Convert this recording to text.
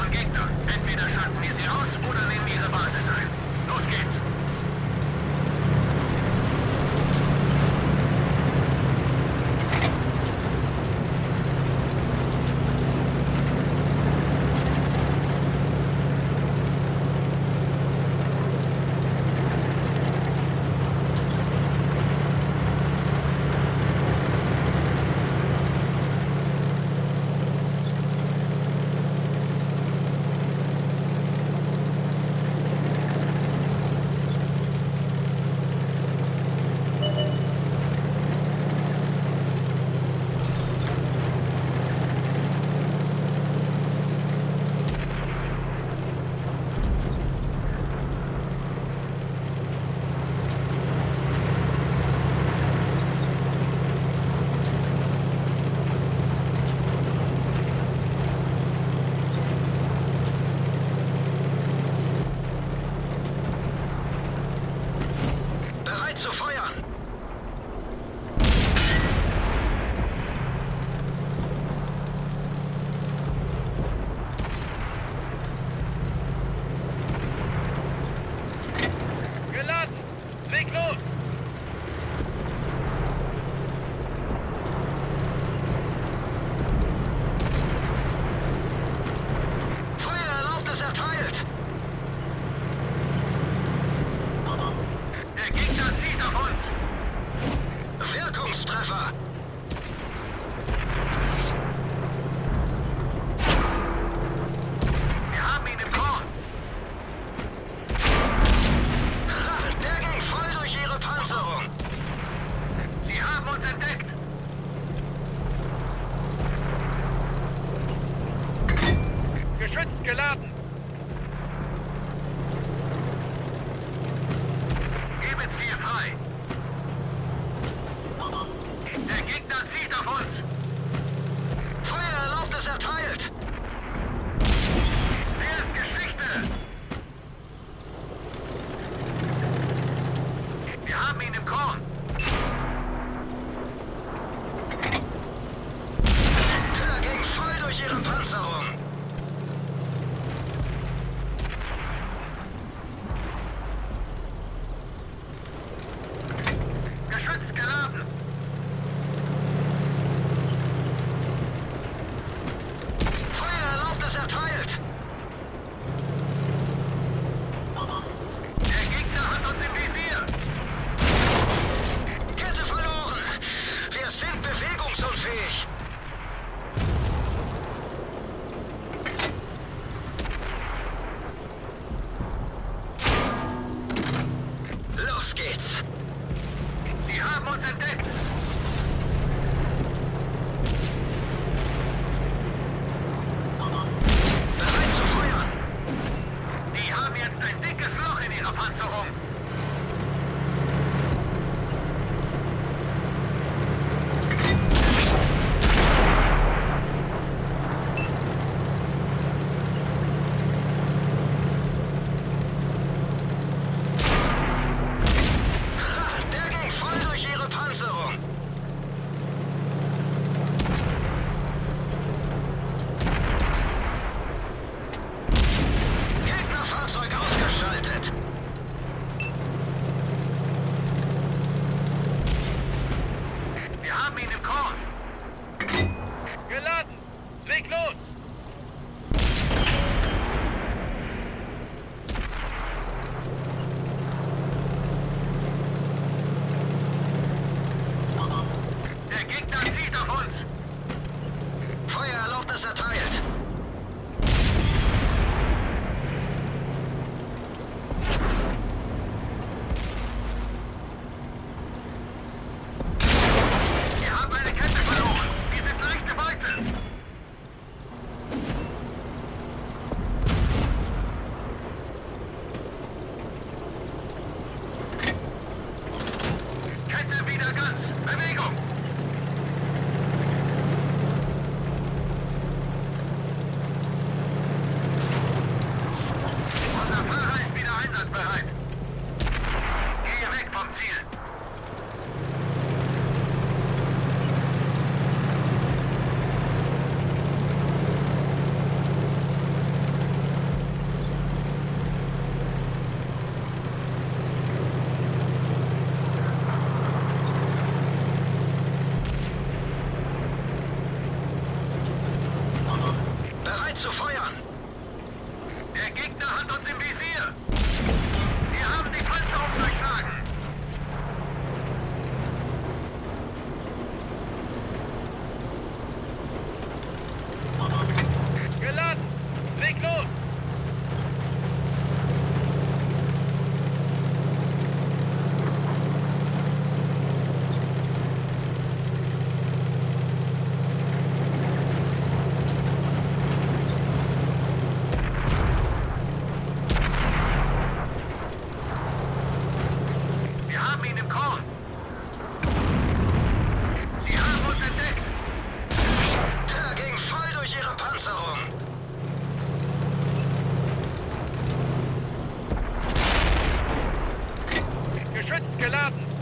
Gegner. Entweder schalten wir sie aus oder nehmen ihre Basis ein. Los geht's. Zu feuern! Geladen! Leg los! Feuererlaubnis erteilt! Der Gegner zieht auf uns! Wirkungstreffer! Wir haben ihn im Korn! Ha, der ging voll durch ihre Panzerung! Sie haben uns entdeckt! Geschütz geladen! Gebe Ziel frei! Der Gegner zieht auf uns! Feuererlaubnis erteilt! Er ist Geschichte! Wir haben ihn im Korn! Der ging voll durch ihre Panzerung! Geschütz geladen! Feuererlaubnis erteilt! Der Gegner hat uns im Visier! Kette verloren! Wir sind bewegungsunfähig! Los geht's! Sie haben uns entdeckt! Bereit zu feuern! Die haben jetzt ein dickes Loch in ihrer Panzerung! Ha, der ging voll durch ihre Panzerung! Gegnerfahrzeug ausgeschaltet! Wir haben ihn im Korn! Geladen! Leg los! Der Gegner zieht auf uns! Feuererlaubnis erteilt! Wir haben eine Kette verloren! Wir sind leichte Beute! zu feuern. Der Gegner hat uns im Visier. Wir haben die Panzerung durchschlagen. Geladen! Leg los! Wir haben ihn im Korn. Sie haben uns entdeckt. Der ging voll durch ihre Panzerung. Geschützt geladen.